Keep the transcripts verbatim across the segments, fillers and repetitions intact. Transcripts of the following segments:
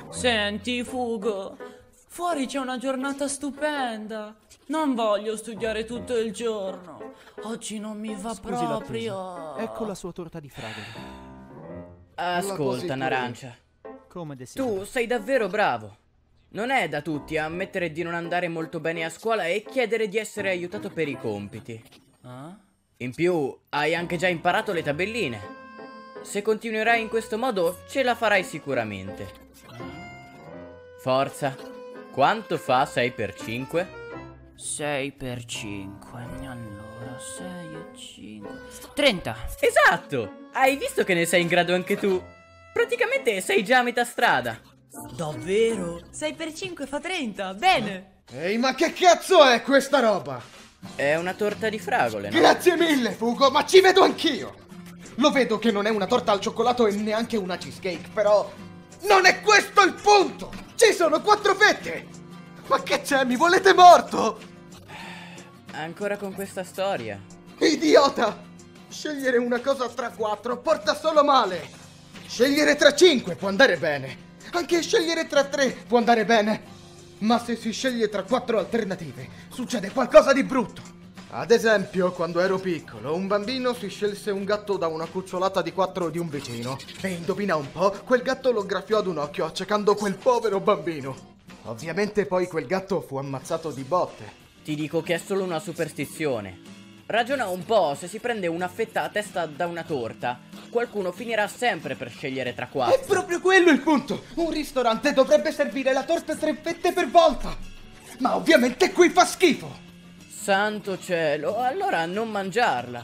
Senti, Fugo, fuori c'è una giornata stupenda. Non voglio studiare tutto il giorno. Oggi non mi va Scusi proprio. Ecco la sua torta di fragole. Ascolta, Narancia. Come desidera. Tu sei davvero bravo. Non è da tutti ammettere di non andare molto bene a scuola e chiedere di essere aiutato per i compiti. Eh? In più, hai anche già imparato le tabelline. Se continuerai in questo modo, ce la farai sicuramente. Forza. Quanto fa sei per cinque? sei per cinque. Allora, sei e cinque. trenta. Esatto! Hai visto che ne sei in grado anche tu? Praticamente sei già a metà strada. Davvero? sei per cinque fa trenta. Bene. Ehi, ma che cazzo è questa roba? È una torta di fragole, no? Grazie mille, Fugo, ma ci vedo anch'io! Lo vedo che non è una torta al cioccolato e neanche una cheesecake, però non è questo il punto! Ci sono quattro fette! Ma che c'è? Mi volete morto? Ancora con questa storia. Idiota! Scegliere una cosa tra quattro porta solo male! Scegliere tra cinque può andare bene! Anche scegliere tra tre può andare bene! Ma se si sceglie tra quattro alternative, succede qualcosa di brutto! Ad esempio, quando ero piccolo, un bambino si scelse un gatto da una cucciolata di quattro di un vicino. E indovina un po', quel gatto lo graffiò ad un occhio, accecando quel povero bambino. Ovviamente poi quel gatto fu ammazzato di botte. Ti dico che è solo una superstizione. Ragiona un po', se si prende una fetta a testa da una torta, qualcuno finirà sempre per scegliere tra È quattro. proprio quello il punto! Un ristorante dovrebbe servire la torta tre fette per volta! Ma ovviamente qui fa schifo! Santo cielo, allora non mangiarla.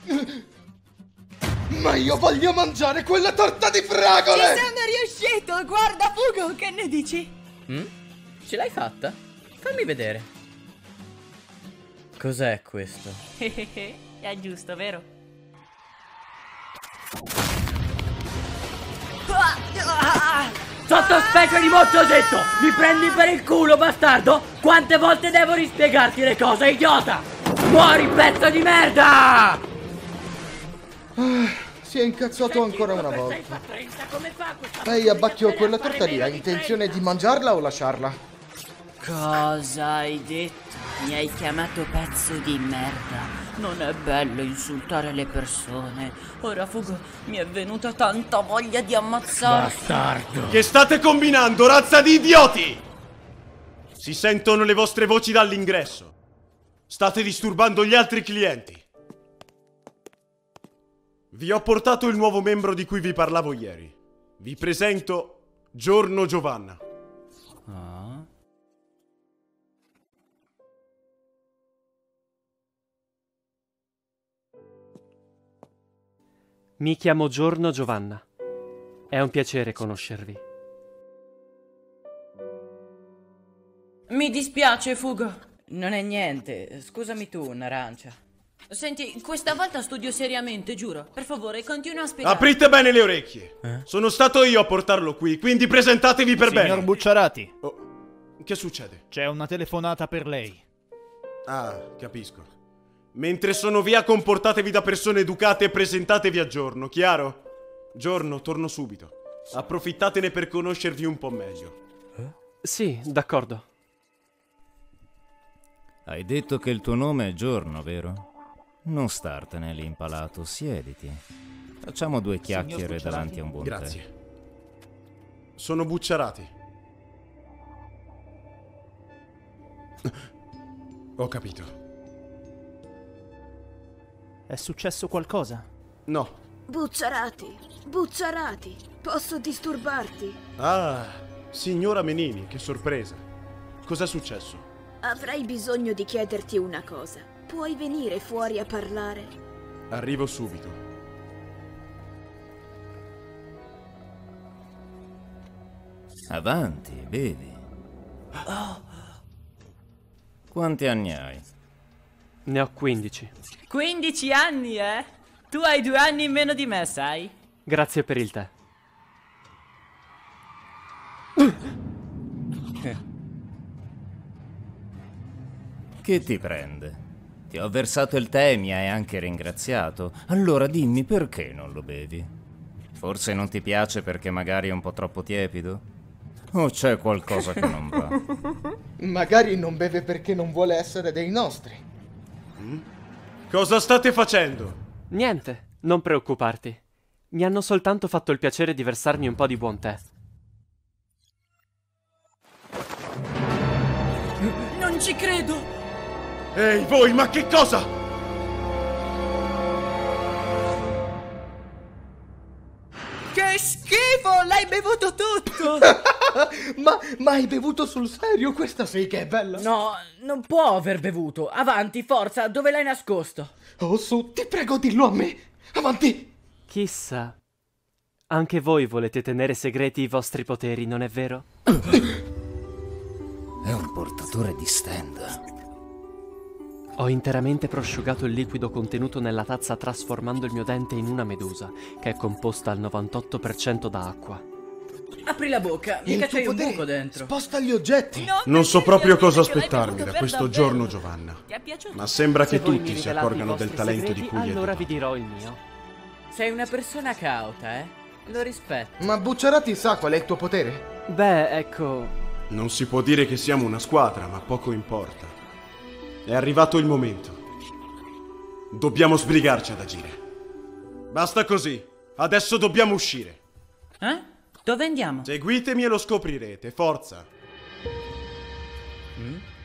Ma io voglio mangiare quella torta di Ci fragole! sono riuscito! Guarda, Fugo, che ne dici? Mm? Ce l'hai fatta? Fammi vedere. Cos'è questo? È giusto, vero? Sotto specie di morto ho detto! Mi prendi per il culo, bastardo? Quante volte devo rispiegarti le cose, idiota? Muori, pezzo di merda! Si è incazzato ancora una volta. Ehi, Abbacchio, quella torta lì, hai intenzione di mangiarla o lasciarla? Cosa hai detto? Mi hai chiamato pezzo di merda. Non è bello insultare le persone. Ora, Fugo, mi è venuta tanta voglia di ammazzare. Bastardo! Che state combinando, razza di idioti? Si sentono le vostre voci dall'ingresso. State disturbando gli altri clienti. Vi ho portato il nuovo membro di cui vi parlavo ieri. Vi presento Giorno Giovanna. Ah? Mi chiamo Giorno Giovanna. È un piacere conoscervi. Mi dispiace, Fugo. Non è niente, scusami tu, Narancia. Senti, questa volta studio seriamente, giuro. Per favore, continua a spiegare. Aprite bene le orecchie. Eh? Sono stato io a portarlo qui, quindi presentatevi per bene. Signor Bucciarati. Oh, che succede? C'è una telefonata per lei. Ah, capisco. Mentre sono via, comportatevi da persone educate e presentatevi a Giorno, chiaro? Giorno, torno subito. Approfittatene per conoscervi un po' meglio. Eh? Sì, d'accordo. Hai detto che il tuo nome è Giorno, vero? Non startene lì impalato, siediti. Facciamo due chiacchiere davanti a un buon tè. Grazie. Sono Bucciarati. Ho capito. È successo qualcosa? No. Bucciarati, Bucciarati, posso disturbarti? Ah, signora Menini, che sorpresa. Cos'è successo? Avrei bisogno di chiederti una cosa. Puoi venire fuori a parlare? Arrivo subito. Avanti, bevi. Oh. Quanti anni hai? Ne ho quindici. quindici anni, eh? Tu hai due anni in meno di me, sai? Grazie per il tè. Che ti prende? Ti ho versato il tè e mi hai anche ringraziato. Allora dimmi perché non lo bevi? Forse non ti piace perché magari è un po' troppo tiepido? O c'è qualcosa che non va? Magari non beve perché non vuole essere dei nostri. Cosa state facendo? Niente, non preoccuparti. Mi hanno soltanto fatto il piacere di versarmi un po' di buon tè. Non ci credo! Ehi, voi, ma che cosa? Che schifo! L'hai bevuto tutto! ma, ma hai bevuto sul serio? Questa sì che è bella. No, non può aver bevuto. Avanti, forza, dove l'hai nascosto? Oh, su, ti prego, dillo a me. Avanti! Chissà. Anche voi volete tenere segreti i vostri poteri, non è vero? È un portatore di stand. Ho interamente prosciugato il liquido contenuto nella tazza trasformando il mio dente in una medusa, che è composta al novantotto per cento da acqua. Apri la bocca, Il mica tuo c'hai un potere buco dentro. Sposta gli oggetti. No, Non so perché proprio mi cosa avete che l'hai aspettarmi bevuto da per questo davvero. giorno, Giovanna. Ti è piaciuto? Ma sembra Se che voi mi tutti si rivelate i accorgano del vostri talento segreti, di cui è allora dotato. vi dirò il mio. Sei una persona cauta, eh? Lo rispetto. Ma Bucciarati sa qual è il tuo potere? Beh, ecco... Non si può dire che siamo una squadra, ma poco importa. È arrivato il momento. Dobbiamo sbrigarci ad agire. Basta così. Adesso dobbiamo uscire. Eh? Dove andiamo? Seguitemi e lo scoprirete. Forza. Mm?